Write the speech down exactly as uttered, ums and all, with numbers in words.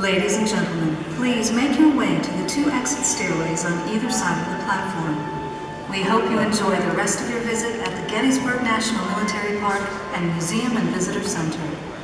Ladies and gentlemen, please make your way to the two exit stairways on either side of the platform. We hope you enjoy the rest of your visit at the Gettysburg National Military Park and Museum and Visitor Center.